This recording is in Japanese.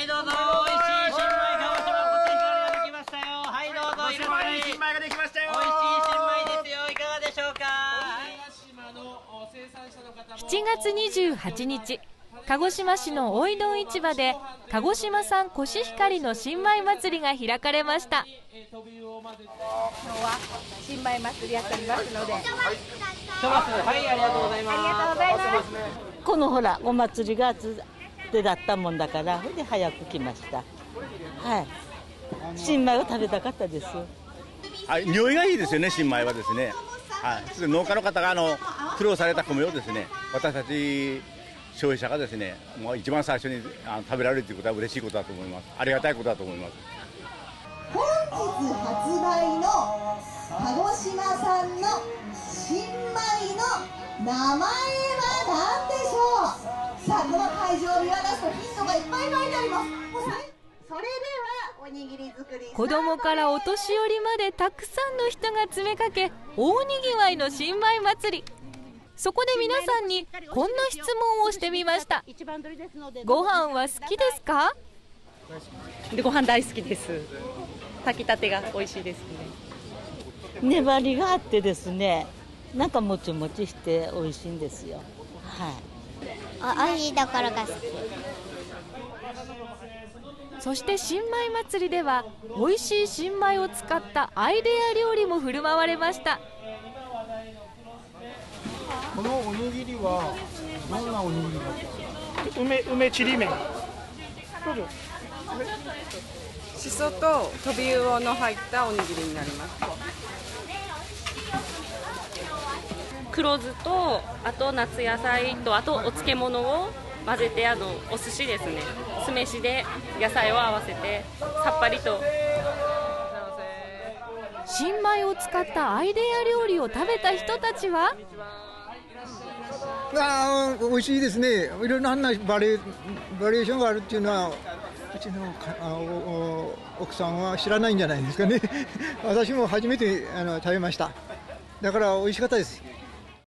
はいどうぞ、美味しい新米鹿児島コシヒカリができましたよ。はいどうぞ、いらっしゃい。 新米ができましたよ。 美味しい新米ですよ。いかがでしょうか。 7月28日、鹿児島市の大井戸市場で鹿児島産コシヒカリの新米祭りが開かれました。 今日は新米祭りやっておりますので、 はい、ありがとうございます。 ありがとうございます。 このほらお祭りがでだったもんだから、それで早く来ました。はい。新米を食べたかったです。 匂いがいいですよね、新米はですね。はい。農家の方が苦労された米をですね、私たち消費者がですね、もう一番最初に食べられるということは嬉しいことだと思います。ありがたいことだと思います。 本日発売の鹿児島産の新米の名前は何でしょう。さあ、この会場を見渡すとヒントがいっぱい書いてあります。それではおにぎり作り、 子供からお年寄りまでたくさんの人が詰めかけ、大にぎわいの新米祭り。そこで皆さんにこんな質問をしてみました。ご飯は好きですか？ ご飯大好きです。炊きたてが美味しいですね。 粘りがあってですね、なんかもちもちして美味しいんですよ。はい。 美味しいところが好き。 そして新米祭りでは美味しい新米を使ったアイデア料理も振る舞われました。 このおにぎりはどんなおにぎりですか？ 梅ちりめん。 しそとトビウオの入ったおにぎりになります。黒酢と、あと夏野菜と、あとお漬物を混ぜて、お寿司ですね。酢飯で野菜を合わせてさっぱりと。 新米を使ったアイデア料理を食べた人たちは、 美味しいですね。いろんなバリエーションがあるっていうのはうちの奥さんは知らないんじゃないですかね。私も初めて食べました。だから美味しかったです。